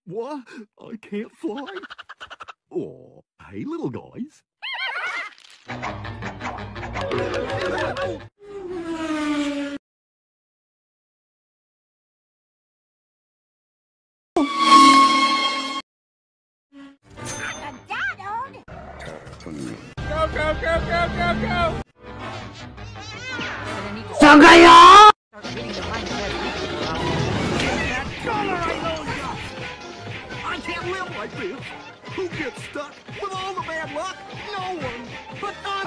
What? I can't fly? Oh, hey, little guys. Go, go, go, go, go, go! Sangayo! I can't live like this. Who gets stuck with all the bad luck? No one. But I